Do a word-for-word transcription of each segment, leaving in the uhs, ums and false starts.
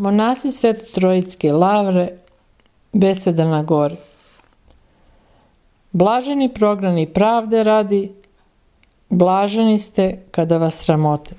Monasi Sveto-Trojitske lavre, beseda na gori. Blaženi prognani pravde radi, blaženi ste kada vas sramote.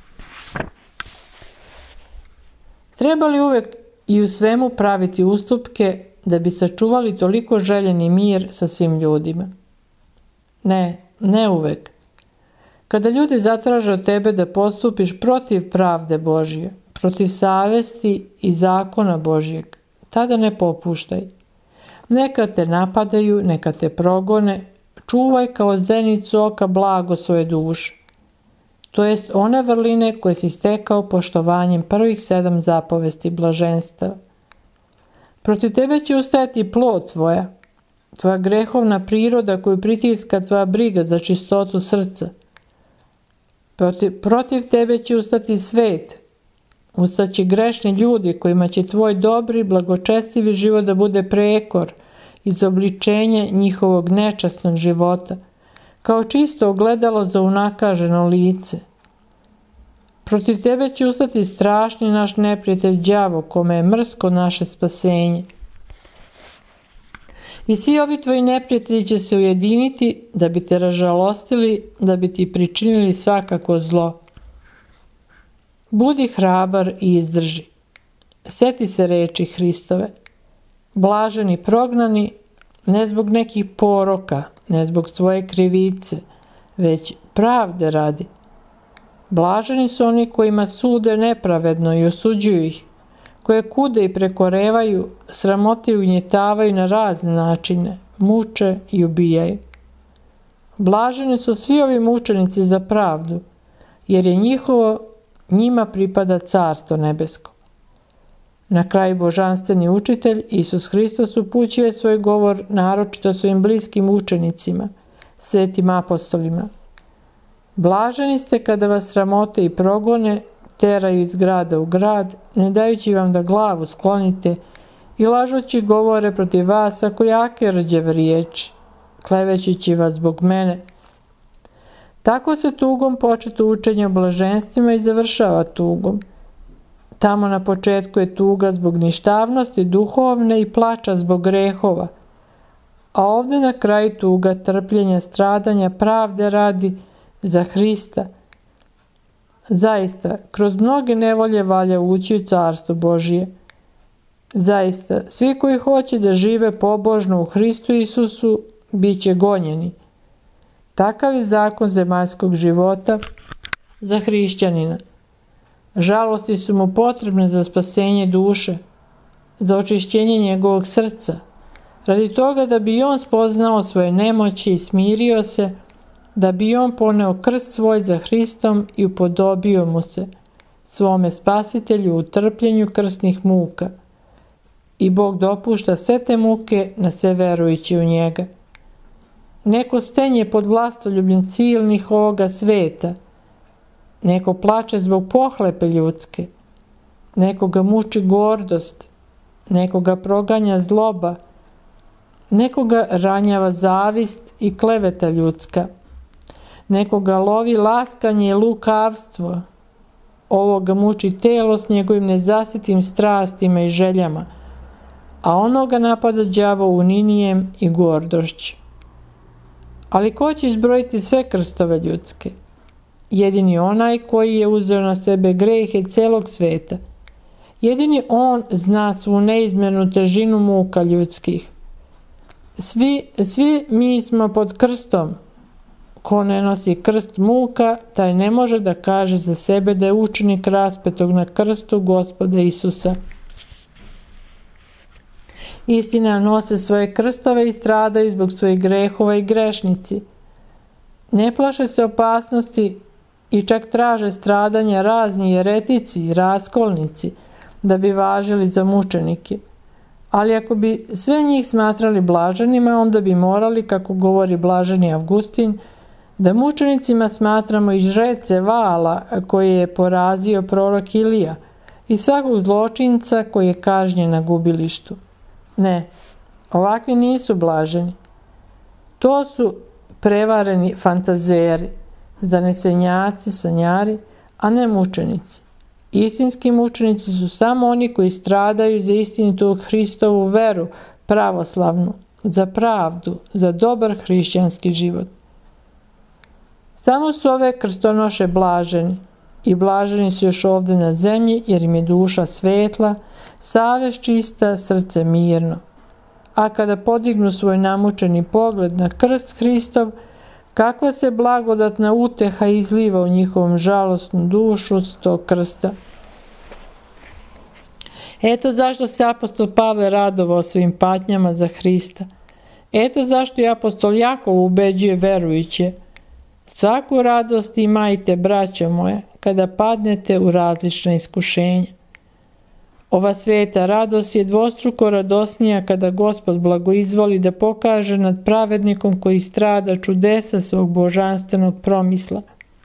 Treba li uvek i u svemu praviti ustupke da bi sačuvali toliko željeni mir sa svim ljudima? Ne, ne uvek. Kada ljudi zatraže od tebe da postupiš protiv pravde Božje, protiv savesti i zakona Božjeg, tada ne popuštaj. Neka te napadaju, neka te progone, čuvaj kao zenicu oka blago svoje duše. To jest one vrline koje si stekao poštovanjem prvih sedam zapovesti blaženstva. Protiv tebe će ustajati plod tvoja, tvoja grehovna priroda koju pritiska tvoja briga za čistotu srca. Protiv, protiv tebe će ustati svet, ustaći grešni ljudi kojima će tvoj dobri, blagočestivi život da bude prekor, izobličenje njihovog nečasnog života, kao čisto ogledalo za unakaženo lice. Protiv tebe će ustati strašni naš neprijatelj đavo, kome je mrsko naše spasenje. I svi ovi tvoji neprijatelji će se ujediniti da bi te ražalostili, da bi ti pričinili svakako zlo. Budi hrabar i izdrži. Seti se reči Hristove. Blaženi prognani, ne zbog nekih poroka, ne zbog svoje krivice, već pravde radi. Blaženi su oni kojima sude nepravedno i osuđuju ih, koje kude i prekorevaju, sramotiju i njetavaju na razne načine, muče i ubijaju. Blaženi su svi ovi mučenici za pravdu, jer je njihovo, njima pripada carstvo nebesko. Na kraju božanstveni učitelj Isus Hristos upućuje svoj govor naročito svojim bliskim učenicima, svetim apostolima. Blaženi ste kada vas sramote i progone, teraju iz grada u grad, ne dajući vam da glavu sklonite i lažući govore protiv vas ako jake rđeve riječi, klevećući vas zbog mene. Tako se tugom početo učenje o blaženstvima i završava tugom. Tamo na početku je tuga zbog ništavnosti duhovne i plača zbog grehova, a ovdje na kraju tuga trpljenja, stradanja, pravde radi za Hrista. Zaista, kroz mnoge nevolje valja ući u carstvo Božije. Zaista, svi koji hoće da žive pobožno u Hristu Isusu, bit će gonjeni. Takav je zakon zemaljskog života za hrišćanina. Žalosti su mu potrebne za spasenje duše, za očišćenje njegovog srca, radi toga da bi on spoznao svoje nemoći i smirio se, da bi on poneo krst svoj za Hristom i upodobio mu se, svome spasitelju u trpljenju krstnih muka. I Bog dopušta sve te muke na sve verujući u njega. Neko stenje pod vlastoljubljem silnih ovoga sveta, neko plače zbog pohlepe ljudske, nekoga muči gordost, nekoga proganja zloba, nekoga ranjava zavist i kleveta ljudska, nekoga lovi laskanje i lukavstvo, ovoga muči telo s njegovim nezasitim strastima i željama, a onoga napada đavo uninijem i gordošću. Ali ko će izbrojiti sve krstove ljudske? Jedini onaj koji je uzeo na sebe grehe celog sveta. Jedini on zna svu neizmjernu težinu muka ljudskih. Svi, svi mi smo pod krstom. Ko ne nosi krst muka, taj ne može da kaže za sebe da je učenik raspetog na krstu Gospoda Isusa. Istina, nose svoje krstove i stradaju zbog svojih grehova i grešnici. Ne plaše se opasnosti i čak traže stradanja razni jeretici i raskolnici da bi važili za mučenike. Ali ako bi sve njih smatrali blaženima, onda bi morali, kako govori blaženi Avgustin, da mučenicima smatramo i žrece Vala koje je porazio prorok Ilija i svakog zločinca koji je kažnjen na gubilištu. Ne, ovakvi nisu blaženi. To su prevareni fantazeri, zanesenjaci, sanjari, a ne mučenici. Istinski mučenici su samo oni koji stradaju za istinitu Hristovu veru, pravoslavnu, za pravdu, za dobar hrišćanski život. Samo su ove krstonoše blaženi, i blaženi su još ovdje na zemlji, jer im je duša svetla, savest čista, srce mirno. A kada podignu svoj namučeni pogled na krst Hristov, kakva se blagodatna uteha izliva u njihovom žalostnu dušu s tog krsta. Eto zašto se apostol Pavle radovao svojim patnjama za Hrista. Eto zašto i apostol Jakov ubeđuje verujuće: svaku radost imajte, braćo moje, kada padnete u različna iskušenja. Ova sveta radost je dvostruko radosnija kada Gospod blagoizvoli da pokaže nad pravednikom koji strada čudesa svog božanstvenog promisla.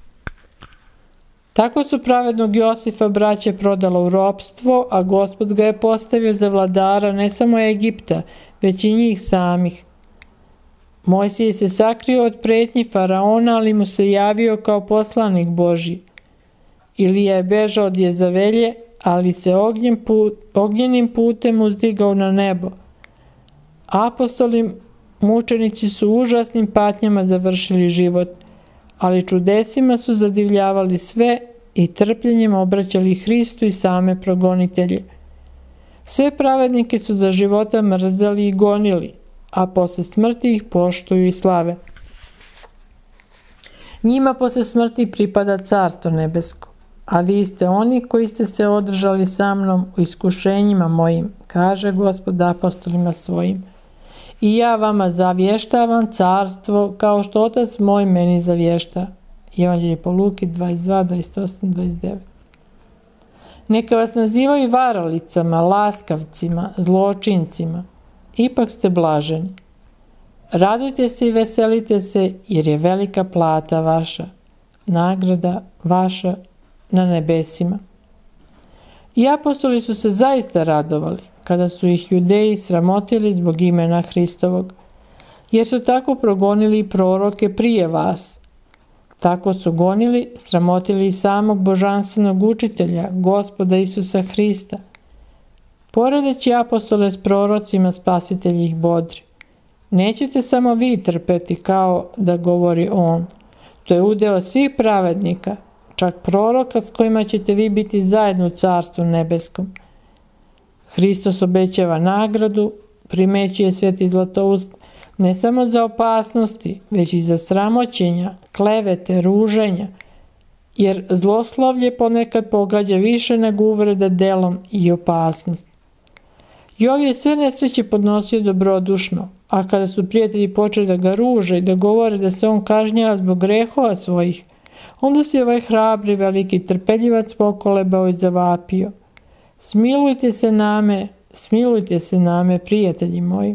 Tako su pravednog Josifa braće prodala u ropstvo, a Gospod ga je postavio za vladara ne samo Egipta, već i njih samih. Mojsije se sakrio od pretnji faraona, ali mu se javio kao poslanik Božji. Ilija je bežao od Jezavelje, ali se ognjem put, ognjenim putem uzdigao na nebo. Apostoli mučenici su užasnim patnjama završili život, ali čudesima su zadivljavali sve i trpljenjem obraćali Hristu i same progonitelje. Sve pravednike su za života mrzeli i gonili, a posle smrti ih poštuju i slave. Njima posle smrti pripada carstvo nebesko, a vi ste oni koji ste se održali sa mnom u iskušenjima mojim, kaže Gospod apostolima svojim. I ja vama zavještavam carstvo kao što Otac moj meni zavješta. Evanđelje po Luki dvadeset dva, dvadeset osam, dvadeset devet. Neka vas nazivaju varalicama, laskavcima, zločincima. Ipak ste blaženi. Radujte se i veselite se, jer je velika plata vaša, nagrada vaša na nebesima. I apostoli su se zaista radovali kada su ih Judeji sramotili zbog imena Hristovog, jer su tako progonili i proroke prije vas. Tako su gonili, sramotili i samog božanstvenog učitelja, Gospoda Isusa Hrista. Poredeći apostole s prorocima, Spasitelj ih bodri. Nećete samo vi trpeti, kao da govori on. To je udeo svih pravednika, čak proroka s kojima ćete vi biti zajedno u carstvu nebeskom. Hristos obećava nagradu, primećuje Sveti Zlatoust, ne samo za opasnosti, već i za sramoćenja, klevete, ruženja, jer zloslovlje ponekad pogađa više nego uvreda delom i opasnost. Jov je sve nesreće podnosio dobrodušno, a kada su prijatelji počeli da ga ruže i da govore da se on kažnjava zbog grehova svojih, onda se ovaj hrabri veliki trpeljivac pokolebao i zavapio: smilujte se name, smilujte se name, prijatelji moji.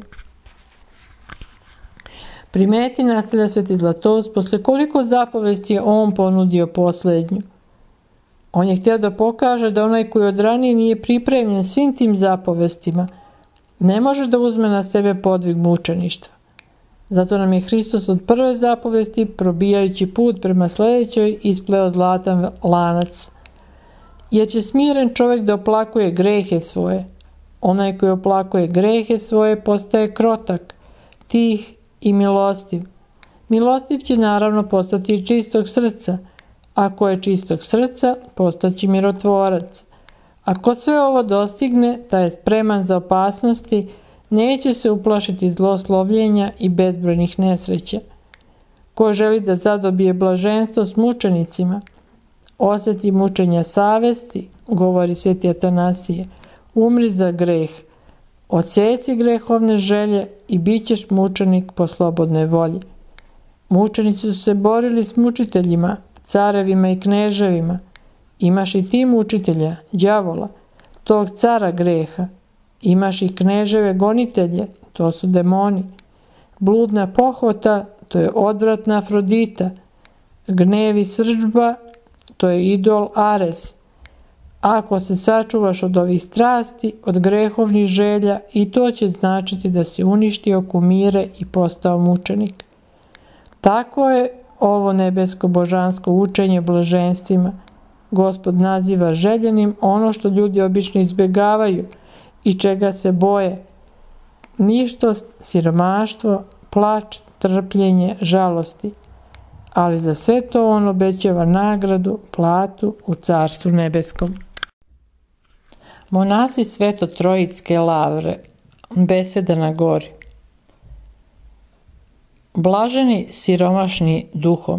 Primeti, nastavlja Sveti Zlatoust, posle koliko zapovesti je on ponudio posljednju. On je htio da pokaže da onaj koji od ranije nije pripremljen svim tim zapovestima, ne može da uzme na sebe podvig mučeništva. Zato nam je Hristos od prve zapovesti, probijajući put prema sljedećoj, ispleo zlatan lanac. Jer će smiren čovjek da oplakuje grehe svoje. Onaj koji oplakuje grehe svoje postaje krotak, tih i milostiv. Milostiv će naravno postati čistog srca. Ako je čistog srca, postaći mirotvorac. Ako sve ovo dostigne, taj je spreman za opasnosti, neće se uplašiti zloslovljenja i bezbrojnih nesreća. Ko želi da zadobije blaženstvo s mučenicima, osjeti mučenja savesti, govori Sveti Atanasije, umri za greh, odseci grehovne želje i bit ćeš mučenik po slobodnoj volji. Mučenici su se borili s mučiteljima, carevima i kneževima. Imaš i ti mučitelja, đavola, tog cara greha. Imaš i kneževe gonitelje, to su demoni. Bludna pohota, to je odvratna Afrodita. Gnev i srdžba, to je idol Ares. Ako se sačuvaš od ovih strasti, od grehovnih želja, i to će značiti da si uništio kumire i postao mučenik. Tako je ovo nebesko božansko učenje blaženstvima. Gospod naziva željenim ono što ljudi obično izbjegavaju i čega se boje. Ništost, siromaštvo, plač, trpljenje, žalosti. Ali za sve to on obećava nagradu, platu u Carstvu nebeskom. Monasi Sveto-Trojitske lavre. Beseda na gori. Blaženi siromašni duhom.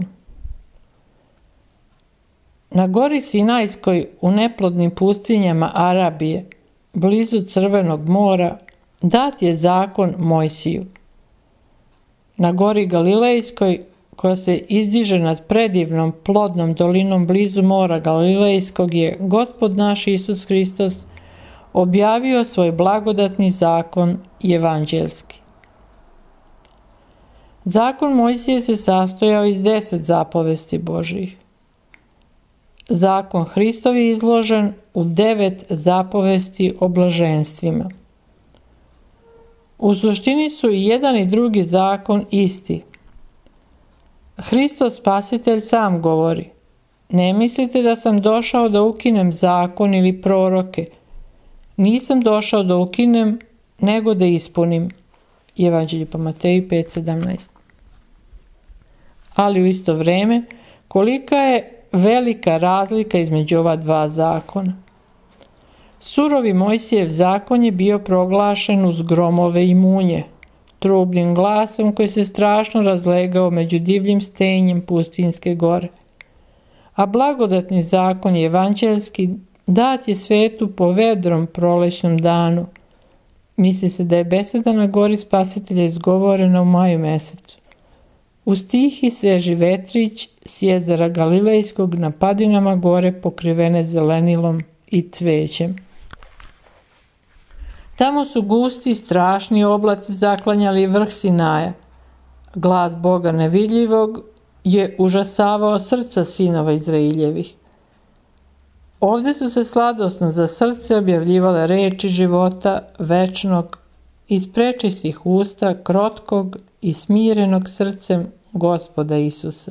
Na gori Sinajskoj u neplodnim pustinjama Arabije, blizu Crvenog mora, dat je zakon Mojsiju. Na gori Galilejskoj, koja se izdiže nad predivnom plodnom dolinom blizu mora Galilejskog, je Gospod naš Isus Hristos objavio svoj blagodatni zakon evanđelski. Zakon Mojsije se sastojao iz deset zapovesti Božjih. Zakon Hristov je izložen u devet zapovesti o blaženstvima. U suštini su i jedan i drugi zakon isti. Hristos Spasitelj sam govori: ne mislite da sam došao da ukinem zakon ili proroke. Nisam došao da ukinem, nego da ispunim. Evanđelje po Mateju pet sedamnaest. Ali u isto vrijeme, kolika je velika razlika između ova dva zakona. Surovi Mojsijev zakon je bio proglašen uz gromove i munje, trubnim glasom koji se strašno razlegao među divljim stenjem pustinske gore. A blagodatni zakon evanđelski dat je svetu po vedrom prolećnom danu. Misli se da je beseda na gori Spasitelja izgovorena u maju mesecu. U stihi sveži vetrić s jezera Galilejskog na padinama gore pokrivene zelenilom i cvećem. Tamo su gusti strašni oblaci zaklanjali vrh Sinaja. Glas Boga nevidljivog je užasavao srca sinova Izraeljevih. Ovdje su se sladosno za srce objavljivale reči života večnog iz prečistih usta krotkog i smirenog srcem Gospoda Isusa.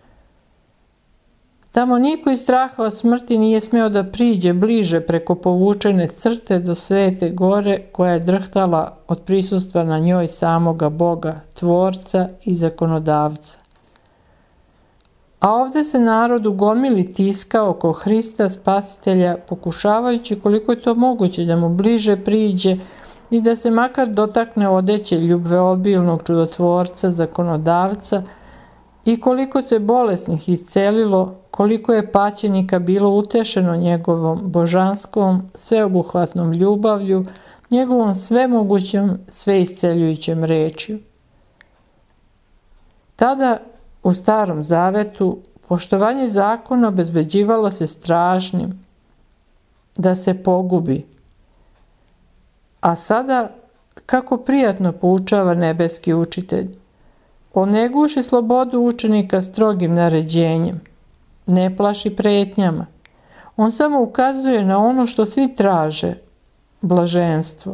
Tamo niko iz straha od smrti nije smeo da priđe bliže preko povučene crte do svete gore koja je drhtala od prisustva na njoj samoga Boga, Tvorca i Zakonodavca. A ovdje se narod u gomili tiskao oko Hrista Spasitelja, pokušavajući koliko je to moguće da mu bliže priđe i da se makar dotakne odeće ljubeobilnog čudotvorca, Zakonodavca, i koliko se bolesnih iscelilo, koliko je paćenika bilo utešeno njegovom božanskom, sveobuhvatnom ljubavlju, njegovom svemogućem, sveisceljujućem rečju. Tada, u Starom Zavetu, poštovanje zakona obezbeđivalo se strašnim, da se pogubi. A sada, kako prijatno poučava nebeski učitelj, on ne guši slobodu učenika strogim naređenjem, ne plaši pretnjama. On samo ukazuje na ono što svi traže, blaženstvo.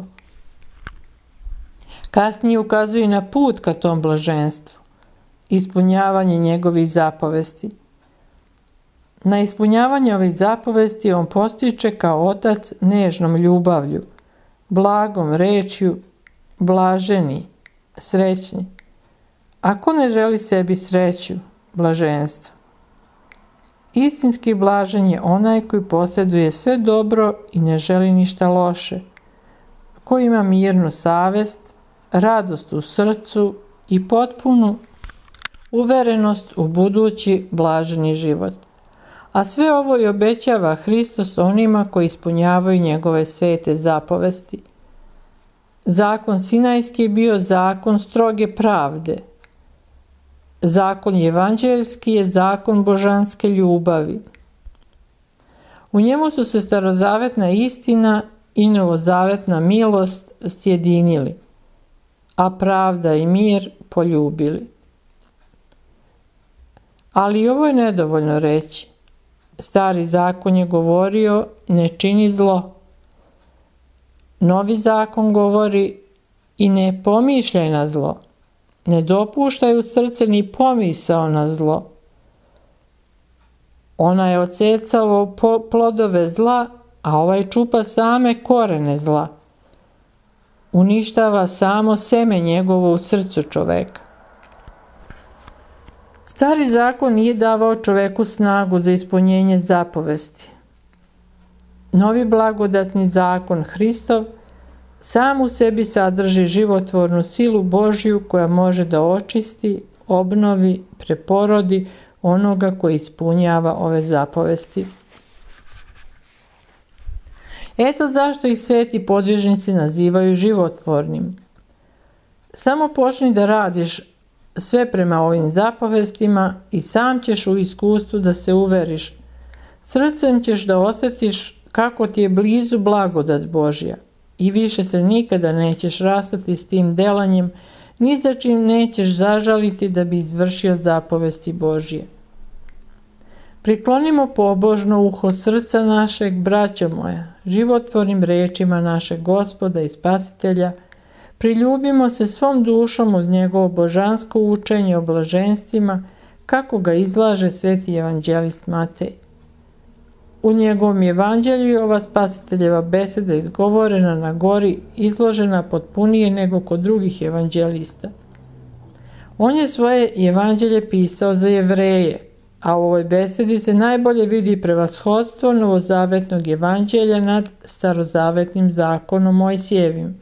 Kasnije ukazuje na put ka tom blaženstvu, ispunjavanje njegovih zapovesti. Na ispunjavanje ovih zapovesti on postiče kao otac nežnom ljubavlju, blagom rečju, blaženi, srećni. Ako ne želi sebi sreću, blaženstvo. Istinski blažen je onaj koji posjeduje sve dobro i ne želi ništa loše, koji ima mirnu savest, radost u srcu i potpunu uverenost u budući blaženi život. A sve ovo i obećava Hristos onima koji ispunjavaju njegove svete zapovesti. Zakon Sinajski je bio zakon stroge pravde. Zakon evanđeljski je zakon božanske ljubavi. U njemu su se starozavetna istina i novozavetna milost sjedinili, a pravda i mir poljubili. Ali ovo je nedovoljno reći. Stari zakon je govorio ne čini zlo. Novi zakon govori i ne pomišljaj na zlo. Ne dopuštaj u srce ni pomisao na zlo. Ona je odsecao plodove zla, a ovaj čupa same korene zla. Uništava samo seme njegovo u srcu čoveka. Stari zakon nije davao čoveku snagu za ispunjenje zapovesti. Novi blagodatni zakon Hristov sam u sebi sadrži životvornu silu Božju koja može da očisti, obnovi, preporodi onoga koji ispunjava ove zapovesti. Eto zašto ih sveti podvižnici nazivaju životvornim. Samo počni da radiš sve prema ovim zapovestima i sam ćeš u iskustvu da se uveriš. Srcem ćeš da osjetiš kako ti je blizu blagodat Božja i više se nikada nećeš rastati s tim delanjem, ni za čim nećeš zažaliti da bi izvršio zapovesti Božje. Priklonimo pobožno uho srca našeg, braćo moja, životvornim rečima našeg Gospoda i Spasitelja, priljubimo se svom dušom uz njegovo božansko učenje o blaženstvima, kako ga izlaže sveti evanđelist Matej. U njegovom evanđelju je ova Spasiteljeva beseda izgovorena na gori, izložena potpunije nego kod drugih evanđelista. On je svoje evanđelje pisao za Jevreje, a u ovoj besedi se najbolje vidi prevashodstvo novozavetnog evanđelja nad starozavetnim zakonom Mojsijevim.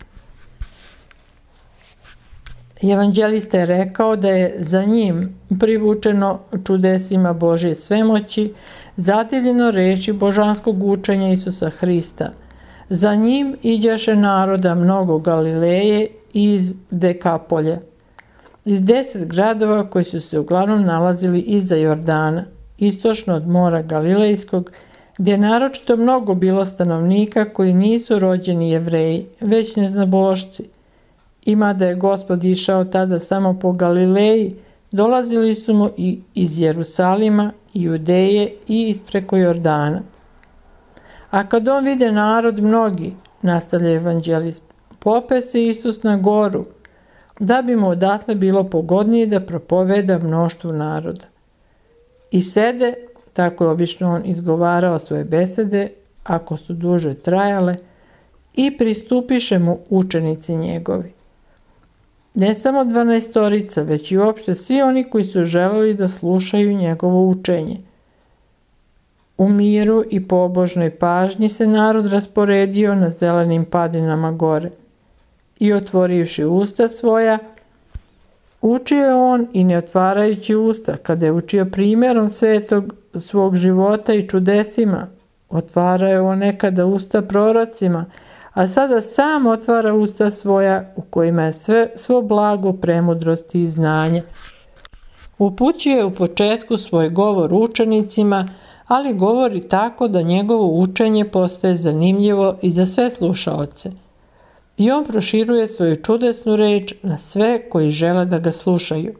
Evanđelista je rekao da je za njim privučeno čudesima Božje svemoći, zadivljeno reči božanskog učenja Isusa Hrista. Za njim iđaše naroda mnogo Galileje iz Dekapolje, iz deset gradova koji su se uglavnom nalazili iza Jordana, istočno od mora Galilejskog, gdje je naročito mnogo bilo stanovnika koji nisu rođeni Jevreji, već neznabošci. Ima da je Gospod išao tada samo po Galileji, dolazili su mu i iz Jerusalima, i Judeje i ispreko Jordana. A kad on vide narod mnogi, nastavlja evanđelist, pope se Isus na goru, da bi mu odatle bilo pogodnije da propoveda mnoštvu naroda. I sede, tako je obično on izgovarao svoje besede, ako su duže trajale, i pristupiše mu učenici njegovi. Ne samo dvanaestorica, već i uopšte svi oni koji su želeli da slušaju njegovo učenje. U miru i pobožnoj pažnji se narod rasporedio na zelenim padinama gore. I otvorivši usta svoja, učio je on i ne otvarajući usta, kada je učio primjerom svetog svog života i čudesima, otvarao je on nekada usta prorocima, a sada sam otvara usta svoja u kojima je sve, svo blago, premudrosti i znanje. Upućuje je u početku svoj govor učenicima, ali govori tako da njegovo učenje postaje zanimljivo i za sve slušaoce. I on proširuje svoju čudesnu reč na sve koji žele da ga slušaju.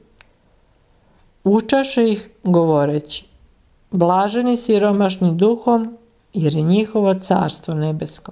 Učaše ih govoreći: blaženi siromašni duhom, jer je njihovo carstvo nebesko.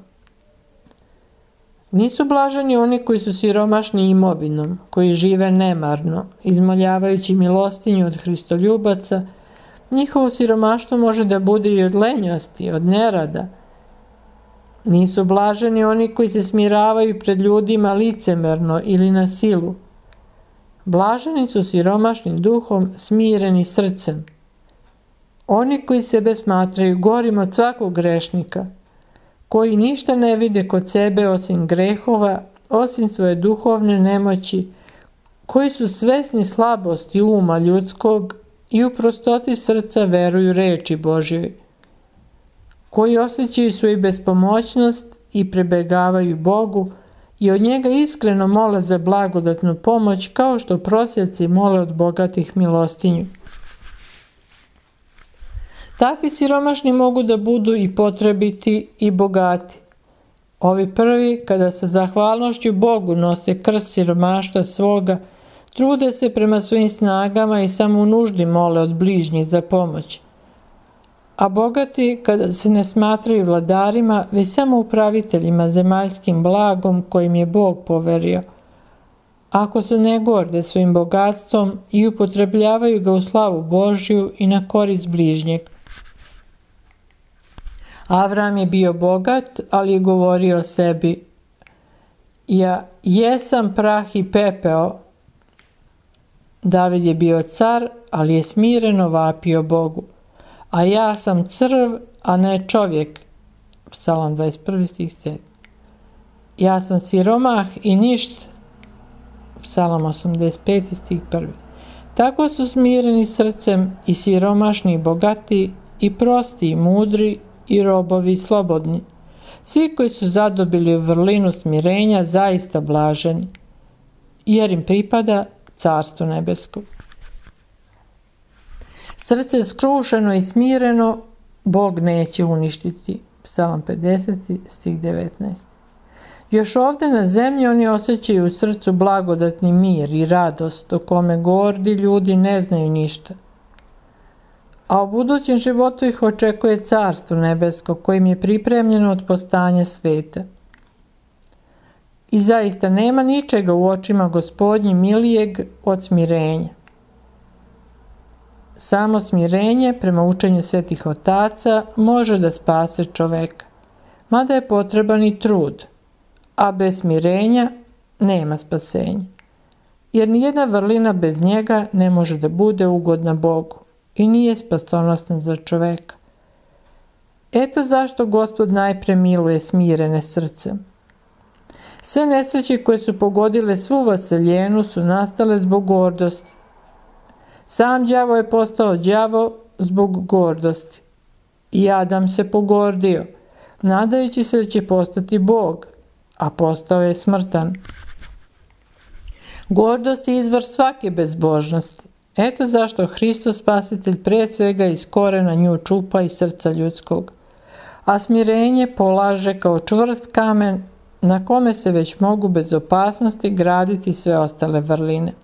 Nisu blaženi oni koji su siromašni imovinom, koji žive nemarno, izmoljavajući milostinju od hristoljubaca. Njihovo siromaštvo može da bude i od lenjosti, od nerada. Nisu blaženi oni koji se smiravaju pred ljudima licemerno ili na silu. Blaženi su siromašni duhom, smireni srcem. Oni koji sebe smatraju gorim od svakog grešnika, koji ništa ne vide kod sebe osim grehova, osim svoje duhovne nemoći, koji su svesni slabosti uma ljudskog i u prostoti srca veruju reči Božjoj, koji osjećaju svoju bespomoćnost i prebegavaju Bogu i od njega iskreno mole za blagodatnu pomoć, kao što prosjaci mole od bogatih milostinju. Takvi siromašni mogu da budu i potrebiti i bogati. Ovi prvi, kada sa zahvalnošću Bogu nose krst siromaštva svoga, trude se prema svojim snagama i samo u nuždi mole od bližnjih za pomoć. A bogati, kada se ne smatraju vladarima, već samo upraviteljima zemaljskim blagom kojim je Bog poverio, ako se ne gorde svojim bogatstvom i upotrebljavaju ga u slavu Božju i na korist bližnjeg. Avram je bio bogat, ali je govorio o sebi: ja jesam prah i pepeo. David je bio car, ali je smireno vapio Bogu: a ja sam crv, a ne čovjek. Psalam dvadeset prvi stih sedmi. Ja sam siromah i ništa. Psalam osamdeset peti stih prvi. Tako su smireni srcem i siromašni i bogati, i prosti i mudri, i robovi slobodni. Svi koji su zadobili vrlinu smirenja zaista blaženi, jer im pripada Carstvo nebesko. Srce skrušeno i smireno Bog neće uništiti. Psalam pedeseti stih devetnaesti. Još ovdje na zemlji oni osjećaju u srcu blagodatni mir i radost, o kome gordi ljudi ne znaju ništa. A u budućem životu ih očekuje Carstvo nebesko, kojim je pripremljeno od postanja sveta. I zaista nema ničega u očima Gospodnjim milijeg od smirenja. Samo smirenje, prema učenju svetih otaca, može da spase čoveka, mada je potreban i trud, a bez smirenja nema spasenja. Jer nijedna vrlina bez njega ne može da bude ugodna Bogu i nije spasonosna za čoveka. Eto zašto Gospod najpre miluje smirene srcem. Sve nesreće koje su pogodile svu vaseljenu su nastale zbog gordosti. Sam đavo je postao đavo zbog gordosti. I Adam se pogordio, nadajući se da će postati Bog, a postao je smrtan. Gordost je izvor svake bezbožnosti. Eto zašto Hristos Spasitelj pre svega iz korena nju čupa iz srca ljudskog, a smirenje polaže kao čvrst kamen na kome se već mogu bez opasnosti graditi sve ostale vrline.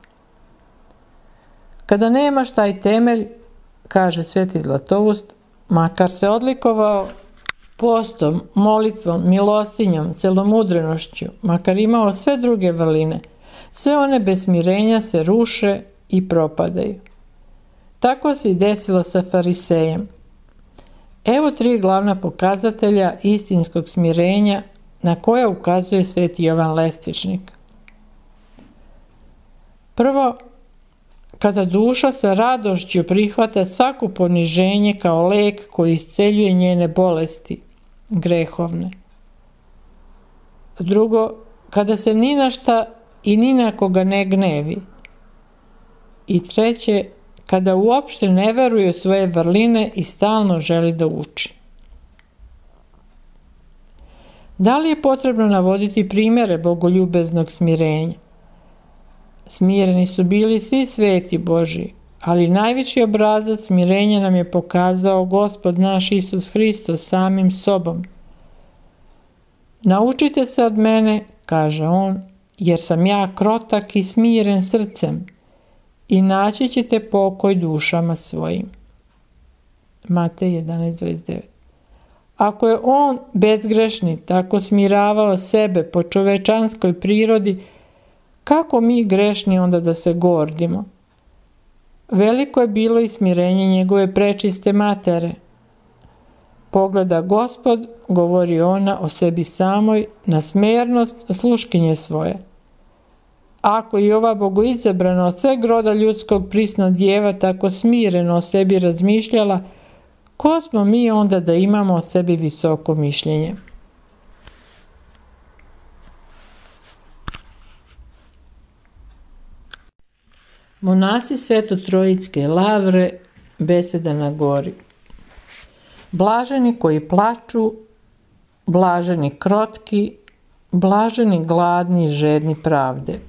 Kada nemaš taj temelj, kaže sveti Zlatoust, makar se odlikovao postom, molitvom, milostinjom, celomudrenošću, makar imao sve druge vrline, sve one bez smirenja se ruše i propadaju. Tako se i desilo sa farisejem. Evo tri glavna pokazatelja istinskog smirenja na koja ukazuje sveti Jovan Lestvičnik. Prvo, kada duša sa radošću prihvata svako poniženje kao lek koji isceljuje njene bolesti, grehovne. Drugo, kada se ni na šta i ni na koga ne gnevi. I treće, kada uopšte ne veruje u svoje vrline i stalno želi da uči. Da li je potrebno navoditi primjere bogoljubeznog smirenja? Smireni su bili svi sveti Božji, ali najviši obrazac smirenja nam je pokazao Gospod naš Isus Hristos samim sobom. Naučite se od mene, kaže on, jer sam ja krotak i smiren srcem, i naći ćete pokoj dušama svojim. Matej jedanaest dvadeset devet. Ako je on bezgrešni tako smiravao sebe po čovečanskoj prirodi, kako mi grešni onda da se gordimo? Veliko je bilo i smirenje njegove prečiste matere. Pogleda Gospod, govori ona o sebi samoj, na smernost sluškinje svoje. Ako i ova bogoizabrana od sveg roda ljudskog prisna djeva tako smireno o sebi razmišljala, ko smo mi onda da imamo o sebi visoko mišljenje? Monasi Sveto-Trojitske lavre, beseda na gori. Blaženi koji plaču, blaženi krotki, blaženi gladni i žedni pravde.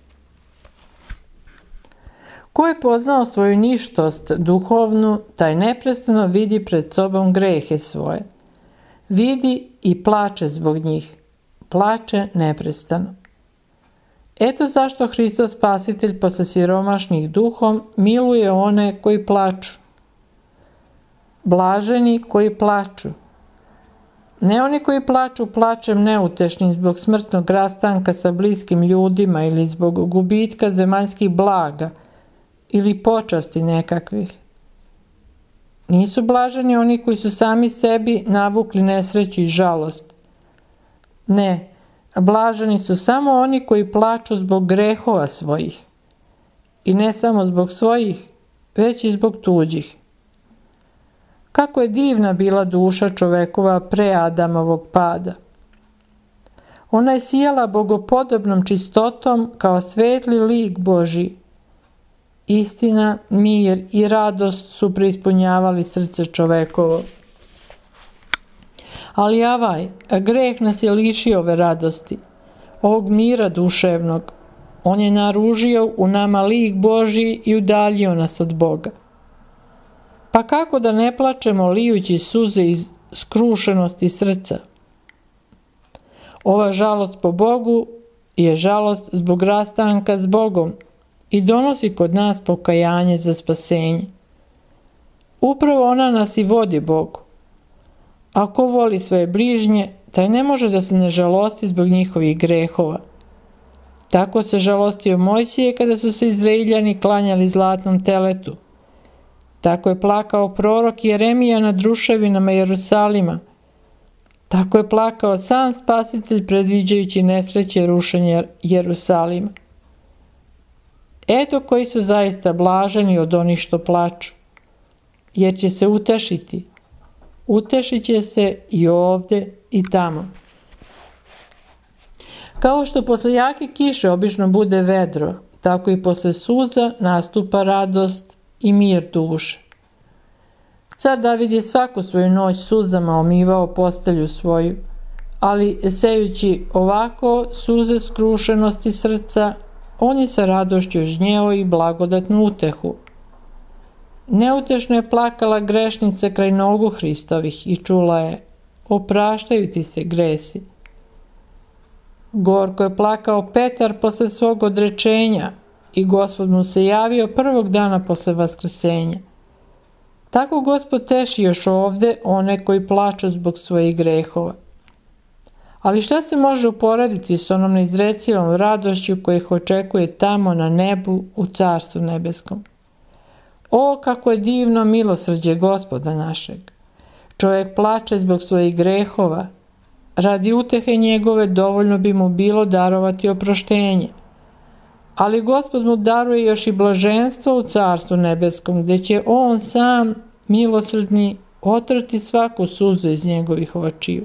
Ko je poznao svoju ništost duhovnu, taj neprestano vidi pred sobom grehe svoje. Vidi i plače zbog njih. Plače neprestano. Eto zašto Hristos Spasitelj posle siromašnih duhom miluje one koji plaču. Blaženi koji plaču. Ne oni koji plaču plačem neutešnim zbog smrtnog rastanka sa bliskim ljudima ili zbog gubitka zemaljskih blaga ili počasti nekakvih, Nisu blaženi oni koji su sami sebi navukli nesreću i žalost. Ne, blaženi su samo oni koji plaču zbog grehova svojih. I ne samo zbog svojih, već i zbog tuđih. Kako je divna bila duša čovekova pre Adamovog pada. Ona je sijala bogopodobnom čistotom kao svetli lik Božji. Istina, mir i radost su preispunjavali srce čovekovo. Ali avaj, greh nas je lišio ove radosti, ovog mira duševnog. On je naružio u nama lik Božji i udaljio nas od Boga. Pa kako da ne plačemo lijući suze iz skrušenosti srca? Ova žalost po Bogu je žalost zbog rastanka s Bogom i donosi kod nas pokajanje za spasenje. Upravo ona nas i vodi Bogu. Ako voli svoje bližnje, taj ne može da se ne žalosti zbog njihovih grehova. Tako se žalostio Mojsije kada su se Izraeljani klanjali zlatnom teletu. Tako je plakao prorok Jeremija nad ruševinama Jerusalima. Tako je plakao sam Spasitelj predviđajući nesreće rušenja Jerusalima. Eto koji su zaista blaženi od onih što plaču, jer će se utešiti. Utešit će se i ovde i tamo. Kao što posle jake kiše obično bude vedro, tako i posle suza nastupa radost i mir duše. Car David je svaku svoju noć suzama omivao postelju svoju, ali sejući ovako suze skrušenosti srca, on je sa radošću žnjeo i blagodatnu utehu. Neutešno je plakala grešnica kraj nogu Hristovih i čula je: opraštaju ti se gresi. Gorko je plakao Petar posle svog odrečenja i Gospod mu se javio prvog dana posle vaskrsenja. Tako Gospod teši još ovde one koji plaču zbog svojih grehova. Ali šta se može uporediti s onom neizrecivom radošću koja ih očekuje tamo na nebu u Carstvu nebeskom? O, kako je divno milosrđe Gospoda našeg! Čovjek plače zbog svojih grehova. Radi utehe njegove dovoljno bi mu bilo darovati oproštenje. Ali Gospod mu daruje još i blaženstvo u Carstvu nebeskom, gdje će on sam, milosrdni, otrti svaku suzu iz njegovih očiju.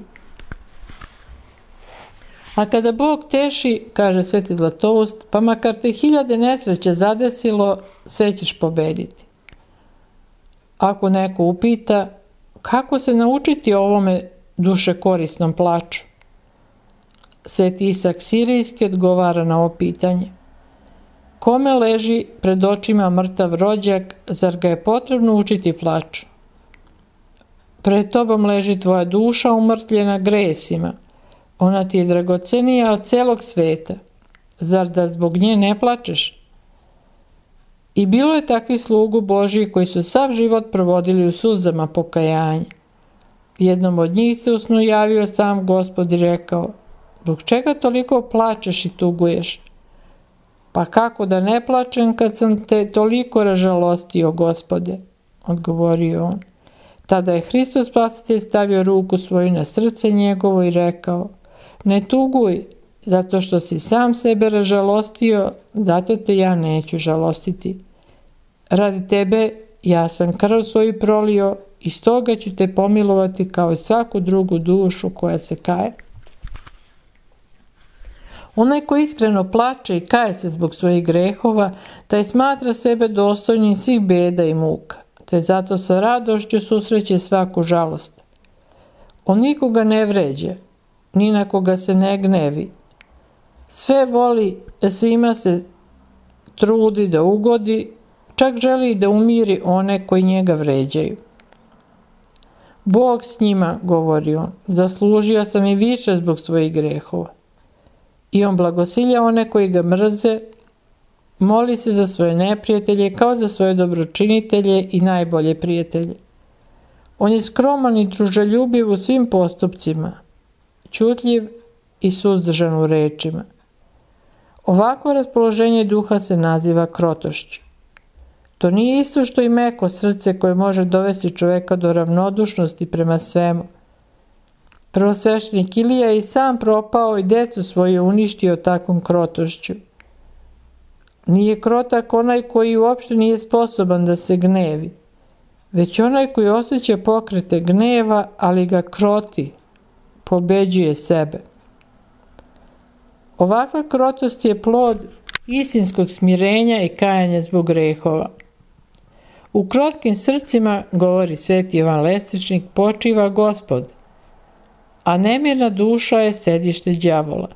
A kada Bog teši, kaže Sveti Zlatoust, pa makar te hiljade nesreće zadesilo, sve ćeš pobediti. Ako neko upita, kako se naučiti ovome duše korisnom plaču? Sveti Isak Sirijski odgovara na ovo pitanje. Kome leži pred očima mrtav rođak, zar ga je potrebno učiti plaču? Pred tobom leži tvoja duša umrtljena gresima. Ona ti je dragocenija od celog sveta. Zar da zbog nje ne plačeš? I bilo je takvi slugu Božji koji su sav život provodili u suzama pokajanja. Jednom od njih se u snu javio sam Gospod i rekao: zbog čega toliko plačeš i tuguješ? Pa kako da ne plačem kad sam te toliko ražalostio, Gospode, odgovorio on. Tada je Hristos Spasitelj stavio ruku svoju na srce njegovo i rekao: ne tuguj, zato što si sam sebe ražalostio, zato te ja neću žalostiti. Radi tebe ja sam krv svoju prolio i stoga ću te pomilovati kao i svaku drugu dušu koja se kaje. Onaj ko iskreno plače i kaje se zbog svojih grehova, taj smatra sebe dostojnim svih beda i muka, te zato sa radošću susreće svaku žalost. On nikoga ne vređa, ni na koga se ne gnevi. Sve voli, svima se trudi da ugodi, čak želi da umiri one koji njega vređaju. Bog s njima, govori on, zaslužio sam i više zbog svojih grehova. I on blagosilja one koji ga mrze, moli se za svoje neprijatelje kao za svoje dobročinitelje i najbolje prijatelje. On je skroman i druželjubiv u svim postupcima, ćutljiv i suzdržan u rečima. Ovako raspoloženje duha se naziva krotošću. To nije isto što i meko srce koje može dovesti čoveka do ravnodušnosti prema svemu. Prvosveštenik Ilija je i sam propao i decu svoje uništio takvom krotošću. Nije krotak onaj koji uopšte nije sposoban da se gnevi, već onaj koji osjeća pokrete gneva, ali ga kroti, pobeđuje sebe. Ovakva krotost je plod istinskog smirenja i kajanja zbog grehova. U krotkim srcima, govori sveti Jovan Lestičnik, počiva Gospod, a nemirna duša je sedište đavola.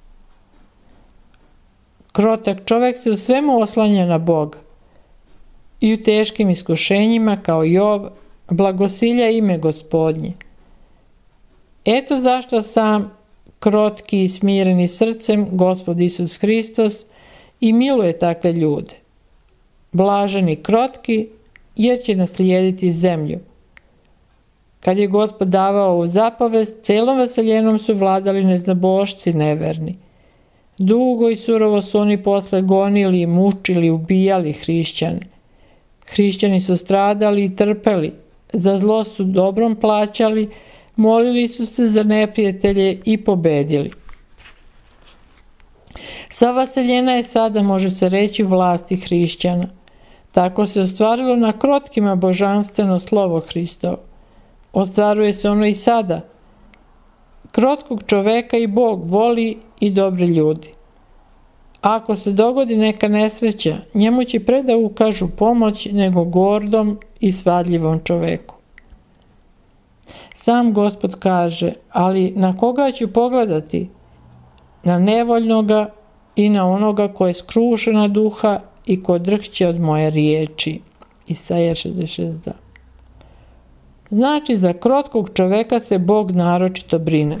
Krotak čovek se u svemu oslanja na Boga i u teškim iskušenjima, kao Jov, blagosilja ime Gospodnje. Eto zašto sam krotki i smireni srcem Gospod Isus Hristos i miluje takve ljude. Blaženi krotki, jer će naslijediti zemlju. Kad je Gospod davao ovu zapovest, celom vaseljenom su vladali neznabošci neverni. Dugo i surovo su oni posle gonili, mučili, ubijali hrišćane. Hrišćani su stradali i trpeli, za zlo su dobrom plaćali, molili su se za neprijatelje i pobedili. Sva vaseljena je sada, može se reći, vlasti hrišćana. Tako se ostvarilo na krotkima božanstveno slovo Hristovo. Ostvaruje se ono i sada. Krotkog čoveka i Bog voli i dobri ljudi. Ako se dogodi neka nesreća, njemu će pre da ukažu pomoć nego gordom i svadljivom čoveku. Sam Gospod kaže, ali na koga ću pogledati? Na nevoljnoga i na onoga ko je skrušena duha i ko drhće od moje riječi. Isaija šezdeset šest dva. Znači, za krotkog čoveka se Bog naročito brine.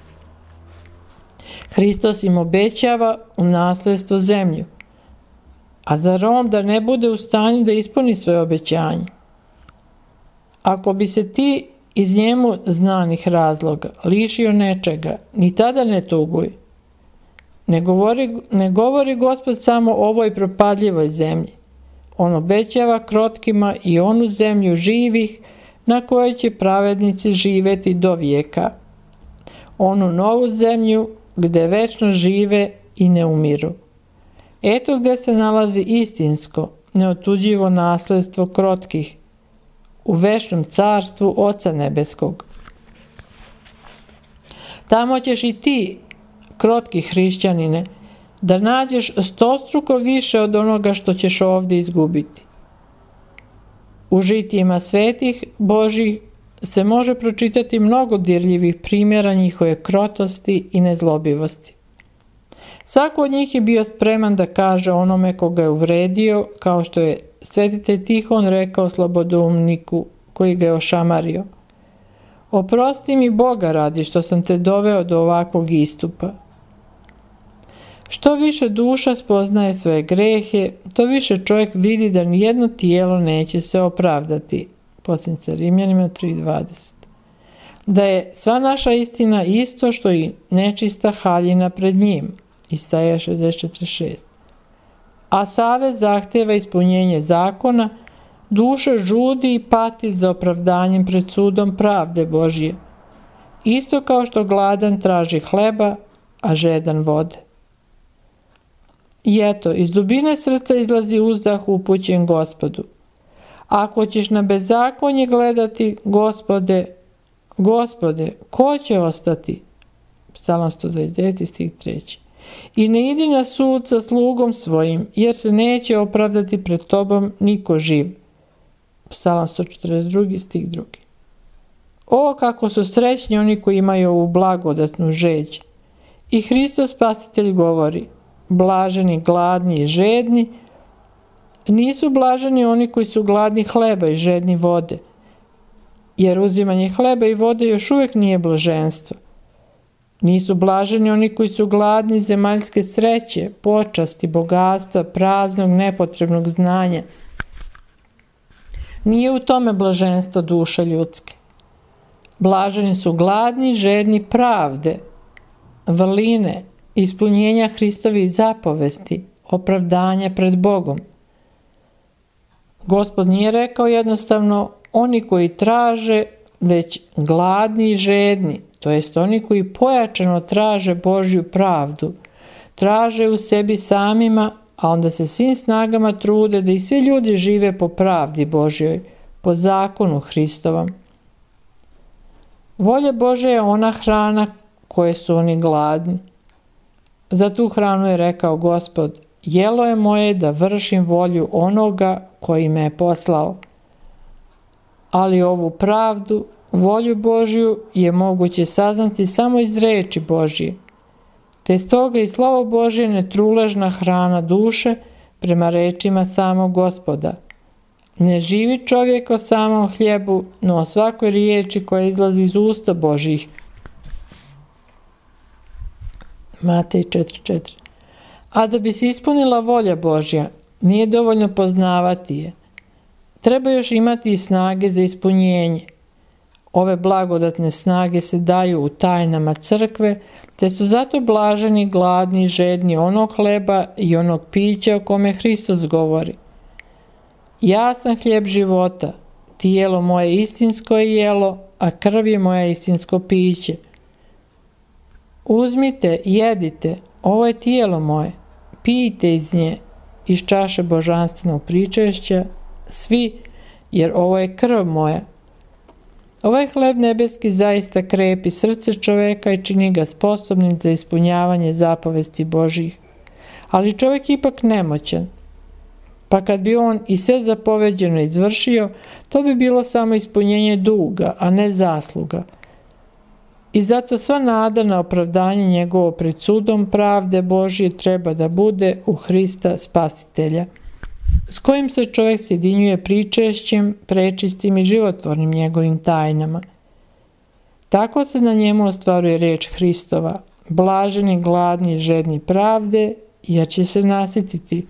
Hristos im obećava u nasledstvo zemlju. A zar on da ne bude u stanju da ispuni svoje obećanje? Ako bi se ti iz njemu znanih razloga lišio nečega, ni tada ne tuguj. Ne govori, ne govori Gospod samo o ovoj propadljivoj zemlji. On obećava krotkima i onu zemlju živih na kojoj će pravednici živeti do vijeka. Onu novu zemlju gde večno žive i ne umiru. Eto gde se nalazi istinsko, neotuđivo nasledstvo krotkih, u večnom carstvu Oca Nebeskog. Tamo ćeš i ti, krotki hrišćanine, da nađeš stostruko više od onoga što ćeš ovdje izgubiti. U žitijima svetih Božih se može pročitati mnogo dirljivih primjera njihove krotosti i nezlobivosti. Svako od njih je bio spreman da kaže onome koga je uvredio, kao što je svetitelj Tihon rekao slobodoumniku koji ga je ošamario. Oprosti mi Boga radi što sam te doveo do ovakvog istupa. Što više duša spoznaje svoje grehe, to više čovjek vidi da nijedno tijelo neće se opravdati. Posljednica Rimljanima tri dvadeset. Da je sva naša istina isto što i nečista haljina pred njim. Isaija šezdeset četiri šest. A savez zahteva ispunjenje zakona, duša žudi i pati za opravdanjem pred sudom pravde Božje. Isto kao što gladan traži hleba, a žedan vode. I eto, iz dubine srca izlazi uzdah upućen Gospodu. Ako ćeš na bezakonje gledati, Gospode, Gospode, ko će ostati? Psalam sto dvadeset devet stih treći. I ne idi na sud sa slugom svojim, jer se neće opravdati pred tobom niko živ. Psalam sto četrdeset dva stih drugi. O, kako su srećni oni koji imaju ovu blagodatnu žeđ. I Hristos Spasitelj govori, blaženi, gladni i žedni, nisu blaženi oni koji su gladni hleba i žedni vode, jer uzimanje hleba i vode još uvijek nije blaženstvo. Nisu blaženi oni koji su gladni zemaljske sreće, počasti, bogatstva, praznog, nepotrebnog znanja. Nije u tome blaženstvo duše ljudske. Blaženi su gladni, žedni pravde, vrline, ispunjenja Hristovih zapovesti, opravdanja pred Bogom. Gospod nije rekao jednostavno oni koji traže, već gladni i žedni, to jest oni koji pojačano traže Božju pravdu, traže u sebi samima, a onda se svim snagama trude da i svi ljudi žive po pravdi Božjoj, po zakonu Hristovom. Volja Božja je ona hrana koje su oni gladni. Za tu hranu je rekao Gospod: jelo je moje da vršim volju onoga koji me je poslao. Ali ovu pravdu, volju Božju, je moguće saznati samo iz reči Božje. Te stoga i slovo Božje netruležna hrana duše prema rečima samog Gospoda. Ne živi čovjek o samom hljebu, no o svakoj riječi koja izlazi iz usta Božjih. Matej četiri četiri. A da bi se ispunila volja Božja, nije dovoljno poznavati je. Treba još imati i snage za ispunjenje. Ove blagodatne snage se daju u tajnama crkve, te su zato blaženi, gladni i žedni onog hleba i onog pića o kome Hristos govori. Ja sam hljeb života, tijelo moje istinsko je jelo, a krv je moja istinsko piće. Uzmite, jedite, ovo je tijelo moje, pijte iz nje, iz čaše božanstvenog pričešća, svi, jer ovo je krv moja. Ovaj hleb nebeski zaista krepi srce čoveka i čini ga sposobnim za ispunjavanje zapovesti Božjih. Ali čovjek je ipak nemoćan. Pa kad bi on i sve zapoveđeno izvršio, to bi bilo samo ispunjenje duga, a ne zasluga. I zato sva nada na opravdanje njegovo pred sudom pravde Božje treba da bude u Hrista Spasitelja, s kojim se čovjek sjedinjuje pričešćem, prečistim i životvornim njegovim tajnama. Tako se na njemu ostvaruje reč Hristova: blaženi, gladni i žedni pravde, jer će se nasititi.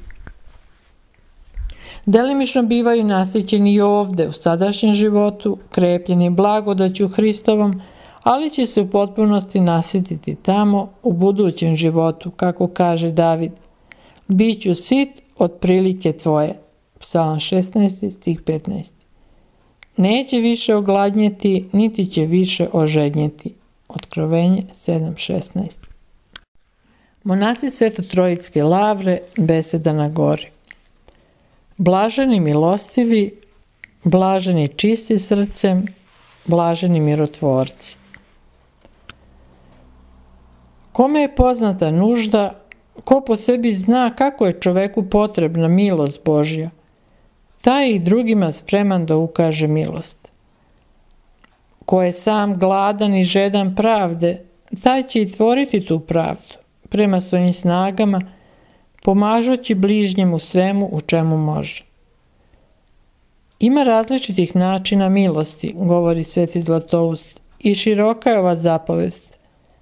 Delimično bivaju nasićeni i ovde, u sadašnjem životu, krepljeni blagodaću Hristovom, ali će se u potpunosti nasititi tamo, u budućem životu, kako kaže David: biću sit od prilike tvoje. Psalam šesnaesti, stih petnaesti. Neće više ogladnjeti, niti će više ožednjeti. Otkrovenje sedam šesnaest. Monasi Sveto-Trojitske lavre, beseda na gori. Blaženi milostivi, blaženi čisti srcem, blaženi mirotvorci. Kome je poznata nužda, ko po sebi zna kako je čoveku potrebna milost Božja, taj i drugima spreman da ukaže milost. Ko je sam gladan i žedan pravde, taj će i tvoriti tu pravdu, prema svojim snagama, pomažući bližnjem u svemu u čemu može. Ima različitih načina milosti, govori Sveti Zlatoust, i široka je ova zapovest.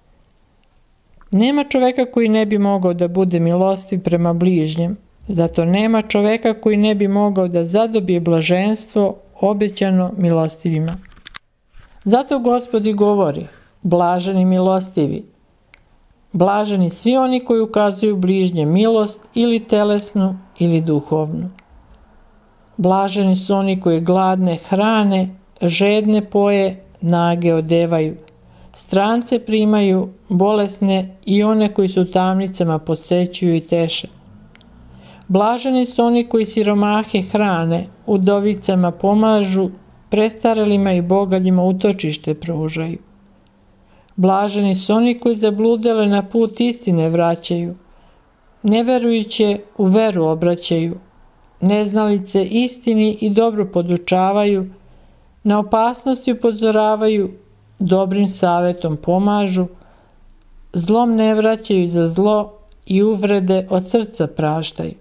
Nema čoveka koji ne bi mogao da bude milostiv prema bližnjem, zato nema čoveka koji ne bi mogao da zadobije blaženstvo obećano milostivima. Zato Gospod i govori: blaženi milostivi, blaženi svi oni koji ukazuju bližnje milost ili telesnu ili duhovnu. Blaženi su oni koji gladne hrane, žedne poje, nage odevaju, strance primaju, bolesne i one koji su u tamnicama posećuju i teše. Blaženi su oni koji siromahe hrane, udovicama pomažu, prestarelima i bogaljima utočište pružaju. Blaženi su oni koji zabludele na put istine vraćaju, neverujuće u veru obraćaju, neznalice istini i dobro podučavaju, na opasnosti upozoravaju, dobrim savjetom pomažu, zlom ne vraćaju za zlo i uvrede od srca praštaju.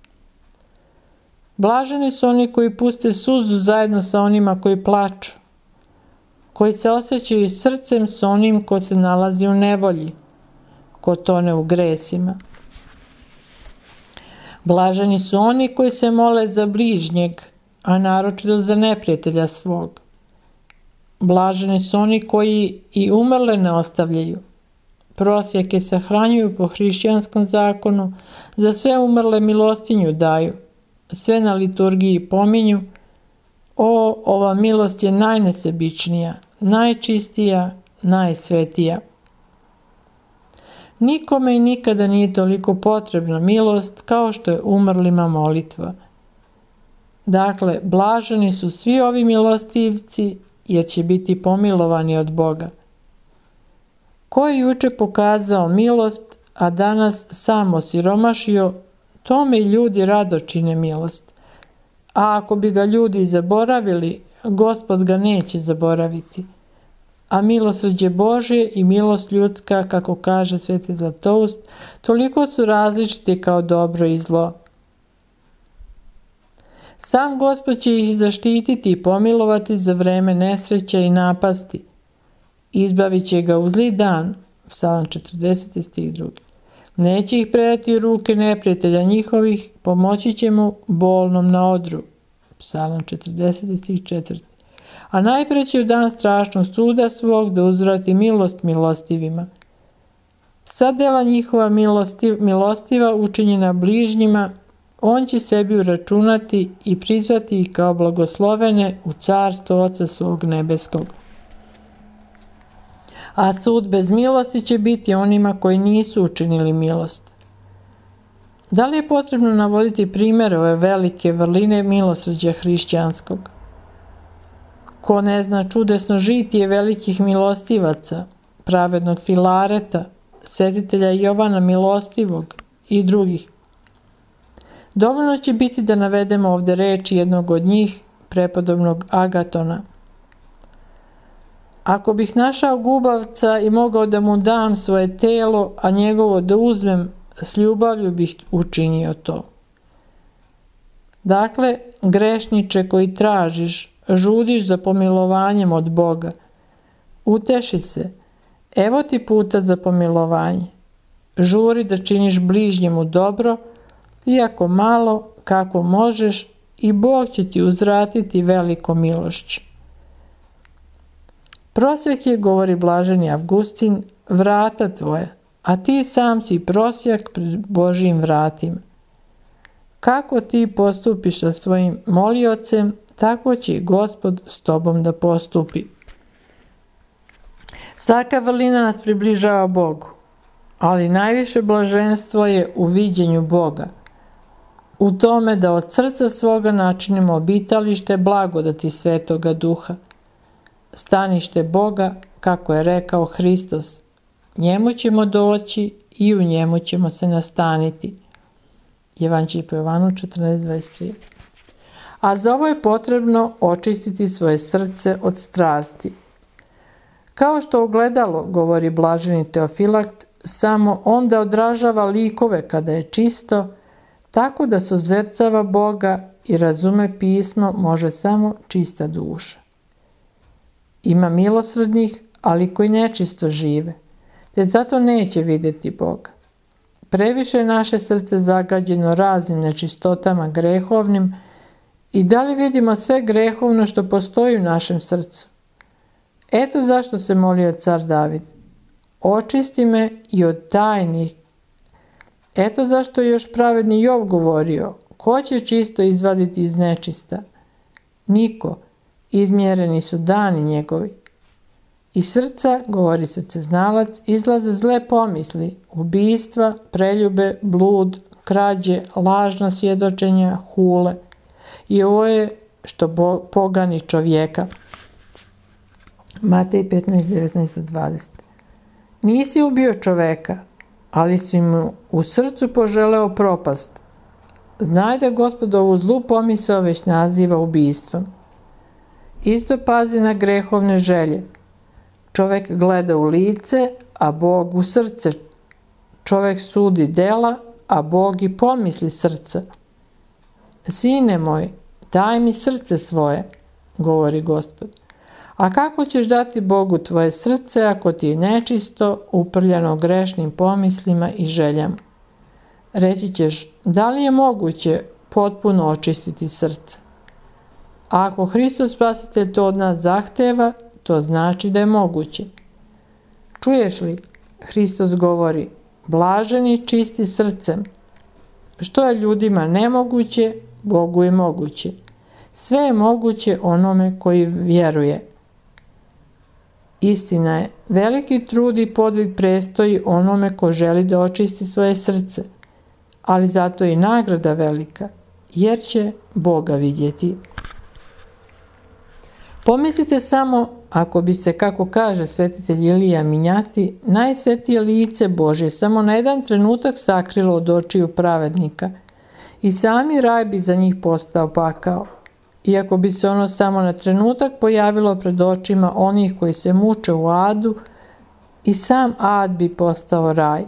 Blaženi su oni koji puste suzu zajedno sa onima koji plaču, koji se osjećaju srcem s onim ko se nalazi u nevolji, ko tone u gresima. Blaženi su oni koji se mole za bližnjeg, a naročito za neprijatelja svog. Blaženi su oni koji i umrle ne ostavljaju. Prosjake sahranjuju po hrišćanskom zakonu, za sve umrle milostinju daju. sve na liturgiji pominju: o, ova milost je najnesebičnija, najčistija, najsvetija. Nikome i nikada nije toliko potrebna milost kao što je umrlima molitva. Dakle, blaženi su svi ovi milostivci, jer će biti pomilovani od Boga. Ko je juče pokazao milost, a danas sam osiromašio, tome i ljudi rado čine milost. A ako bi ga ljudi zaboravili, Gospod ga neće zaboraviti. A milosrđe Božje i milost ljudska, kako kaže Sveti Zlatoust, toliko su različiti kao dobro i zlo. Sam Gospod će ih zaštititi i pomilovati za vreme nesreća i napasti. Izbavit će ga u zli dan, Psalam četrdeset stih drugi. Neće ih predati u ruke neprijatelja njihovih, pomoći će mu bolnom na odru, Psalam četrdeset stih četvrti. A najpre će u dan strašnog suda svog da uzvrati milost milostivima. Sad dela njihova milostiv, milostiva učinjena bližnjima, on će sebi uračunati i prizvati ih kao blagoslovene u carstvo Oca svog nebeskog. A sud bez milosti će biti onima koji nisu učinili milost. Da li je potrebno navoditi primjere ove velike vrline milosrđa hrišćanskog? Ko ne zna čudesno žitije velikih milostivaca, pravednog Filareta, svetitelja Jovana Milostivog i drugih? Dovoljno će biti da navedemo ovdje reči jednog od njih, prepodobnog Agatona. Ako bih našao gubavca i mogao da mu dam svoje telo, a njegovo da uzmem, s ljubavlju bih učinio to. Dakle, grešniče koji tražiš, žudiš za pomilovanjem od Boga, uteši se, evo ti puta za pomilovanje. Žuri da činiš bližnjemu dobro, iako malo, kako možeš, i Bog će ti uzvratiti velikom milošću. Prosjak je, govori blaženi Avgustin, vrata tvoja, a ti sam si prosjak pred Božjim vratima. Kako ti postupiš sa svojim moliocem, tako će i Gospod s tobom da postupi. Svaka vrlina nas približava Bogu, ali najviše blaženstvo je u viđenju Boga, u tome da od srca svoga načinimo obitalište blagodati Svetoga Duha, stanište Boga, kako je rekao Hristos. Njemu ćemo doći i u njemu ćemo se nastaniti. Evanđelje po Jovanu četrnaest dvadeset tri. A za ovo je potrebno očistiti svoje srce od strasti. Kao što ogledalo, govori blaženi Teofilakt, samo onda odražava likove kada je čisto, tako da sozercava Boga i razume pismo može samo čista duša. Ima milosrdnih, ali koji nečisto žive, te zato neće vidjeti Boga. Previše je naše srce zagađeno raznim nečistotama grehovnim i da li vidimo sve grehovno što postoji u našem srcu? Eto zašto se molio car David. Očisti me i od tajnih. Eto zašto je još pravedni Jov govorio. Ko će čisto izvaditi iz nečista? Niko. Izmjereni su dani njegovi. Iz srca, govori srceznalac, izlaze zle pomisli, ubijstva, preljube, blud, krađe, lažna svjedočenja, hule. I ovo je što pogani čovjeka. Matej petnaest devetnaest do dvadeset. Nisi ubio čoveka, ali si mu u srcu poželeo propast. Znaj da Gospod ovu zlu pomisao već naziva ubijstvom. Isto pazi na grehovne želje. Čovek gleda u lice, a Bog u srce. Čovek sudi dela, a Bog i pomisli srca. Sine moj, daj mi srce svoje, govori Gospod. A kako ćeš dati Bogu tvoje srce ako ti je nečisto, uprljano grešnim pomislima i željama? Reći ćeš, da li je moguće potpuno očistiti srce? A ako Hristos Spasitelj to od nas zahteva, to znači da je moguće. Čuješ li? Hristos govori, blaženi čisti srcem. Što je ljudima nemoguće, Bogu je moguće. Sve je moguće onome koji vjeruje. Istina je, veliki trud i podvig prestoji onome ko želi da očisti svoje srce, ali zato je i nagrada velika, jer će Boga vidjeti. Pomislite samo, ako bi se, kako kaže svetitelj Ilija Minjati, najsvetije lice Božje samo na jedan trenutak sakrilo od očiju pravednika i sami raj bi za njih postao pakao. Iako bi se ono samo na trenutak pojavilo pred očima onih koji se muče u adu, i sam ad bi postao raj.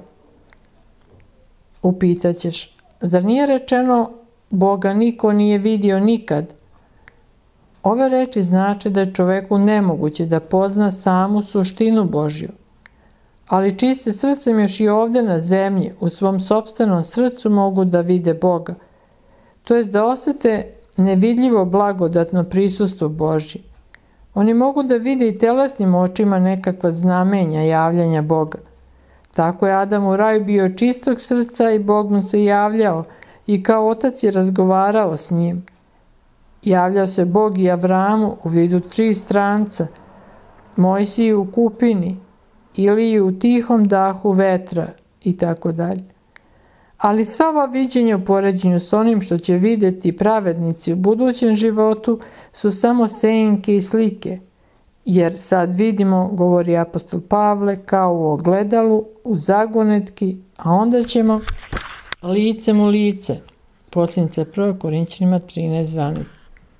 Upitaćeš, zar nije rečeno Boga niko nije vidio nikad? Ove reči znače da je čoveku nemoguće da pozna samu suštinu Božju. Ali čiji se srcem još i ovdje na zemlji, u svom sopstvenom srcu mogu da vide Boga, to jest da osjete nevidljivo blagodatno prisustvo Božje. Oni mogu da vide i telesnim očima nekakva znamenja javljanja Boga. Tako je Adam u raju bio čistog srca i Bog mu se javljao i kao otac je razgovarao s njim. Javljao se Bog i Avramu u vidu tri stranca, Mojsiju u kupini, Iliji u tihom dahu vetra i tako dalje. Ali sva ova viđenja u poređenju s onim što će vidjeti pravednici u budućem životu su samo senke i slike, jer sad vidimo, govori apostol Pavle, kao u ogledalu, u zagonetki, a onda ćemo licem u lice. Posljednica prva Korinćanima trinaest dvanaest.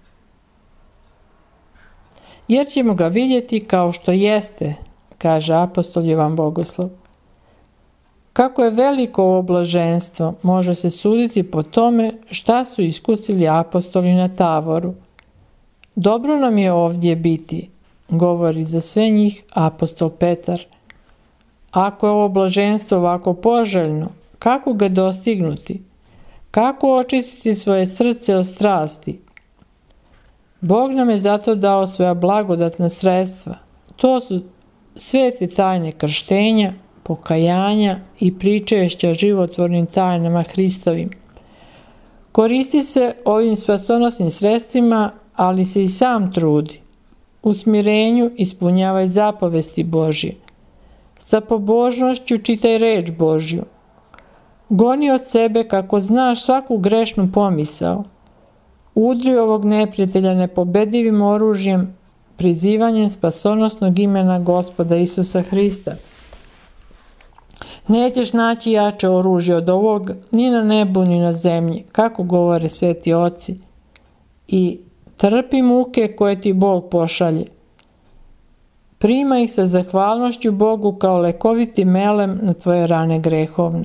Jer ćemo ga vidjeti kao što jeste, kaže apostol Jovan Bogoslov. Kako je veliko ovo blaženstvo, može se suditi po tome šta su iskusili apostoli na Tavoru. Dobro nam je ovdje biti, govori za sve njih apostol Petar. Ako je ovo blaženstvo ovako poželjno, kako ga dostignuti? Kako očistiti svoje srce od strasti? Bog nam je zato dao svoja blagodatna sredstva. To su svete tajne krštenja, pokajanja i pričešća životvornim tajnama Hristovim. Koristi se ovim spasonosnim sredstvima, ali se i sam trudi. U smirenju ispunjavaj zapovesti Božje. Sa pobožnošću čitaj reč Božju. Goni od sebe kako znaš svaku grešnu pomisao. Udri ovog neprijatelja nepobedivim oružjem, prizivanjem spasonosnog imena Gospoda Isusa Hrista. Nećeš naći jače oružje od ovog ni na nebu ni na zemlji, kako govore sveti oci. I trpi muke koje ti Bog pošalje. Prima ih sa zahvalnošću Bogu kao lekoviti melem na tvoje rane grehovne.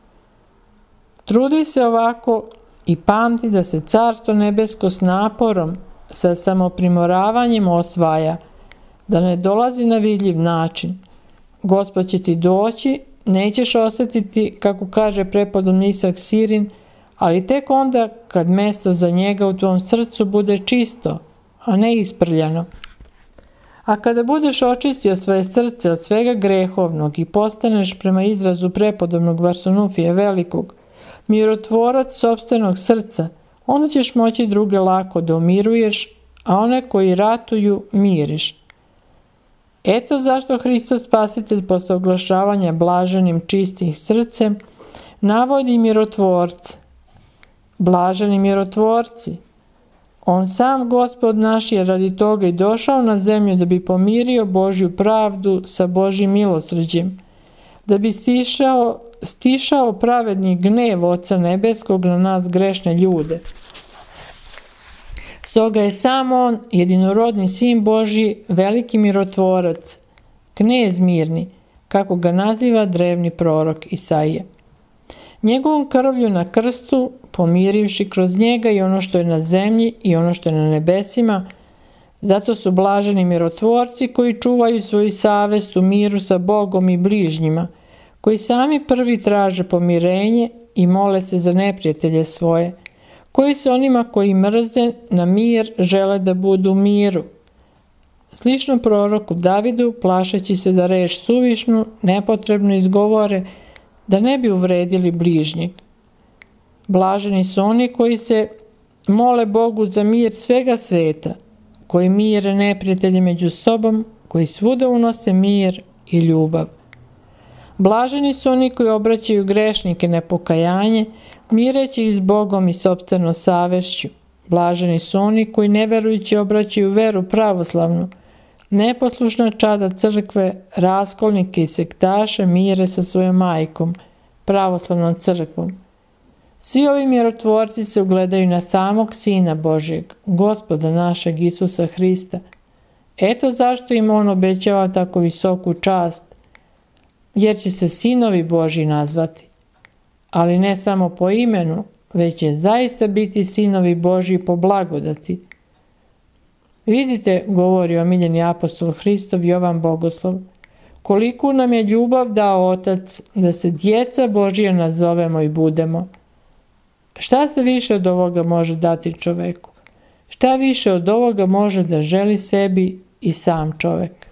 Trudi se ovako i pamti da se Carstvo nebesko s naporom, sa samoprimораvanjem osvaja, da ne dolazi na vidljiv način. Gospod će ti doći, nećeš osjetiti, kako kaže prepodobni Isak Sirin, ali tek onda kad mjesto za njega u tvom srcu bude čisto, a ne isprljano. A kada budeš očistio svoje srce od svega grehovnog i postaneš prema izrazu prepodobnog Varsunufije Velikog, mirotvorac sopstvenog srca, onda ćeš moći druge lako da umiruješ, a one koji ratuju miriš. Eto zašto Hristos Spasitelj posle oglašavanja blaženim čistih srcem navodi mirotvorce. Blaženi mirotvorci. On sam Gospod naš je radi toga i došao na zemlju da bi pomirio Božju pravdu sa Božjim milosrđem, da bi stišao, stišao pravedni gnev Oca Nebeskog na nas grešne ljude. Stoga je sam on, jedinorodni Sin Božji, veliki mirotvorac, knez mirni, kako ga naziva drevni prorok Isaija. Njegovom krvlju na krstu, pomirivši kroz njega i ono što je na zemlji i ono što je na nebesima, zato su blaženi mirotvorci koji čuvaju svoju savest u miru sa Bogom i bližnjima, koji sami prvi traže pomirenje i mole se za neprijatelje svoje, koji se onima koji mrze na mir žele da budu u miru. Slično proroku Davidu, plašeći se da reč suvišnu, nepotrebno izgovore, da ne bi uvredili bližnjeg. Blaženi su oni koji se mole Bogu za mir svega sveta, koji mire neprijatelje među sobom, koji svuda unose mir i ljubav. Blaženi su oni koji obraćaju grešnike na pokajanje, mireći ih s Bogom i sopstvenom savešću. Blaženi su oni koji neverujući obraćaju veru pravoslavnu, neposlušna čada crkve, raskolnike i sektaše mire sa svojom majkom, pravoslavnom crkvom. Svi ovi mirotvorci se ugledaju na samog Sina Božjeg, Gospoda našeg Isusa Hrista. Eto zašto im on obećava tako visoku čast, jer će se sinovi Božji nazvati. Ali ne samo po imenu, već će zaista biti sinovi Božji po blagodati. Vidite, govori omiljeni apostol Hristov Jovan Bogoslov, koliko nam je ljubav dao Otac da se djeca Božja nazovemo i budemo. Šta se više od ovoga može dati čoveku? Šta više od ovoga može da želi sebi i sam čovek?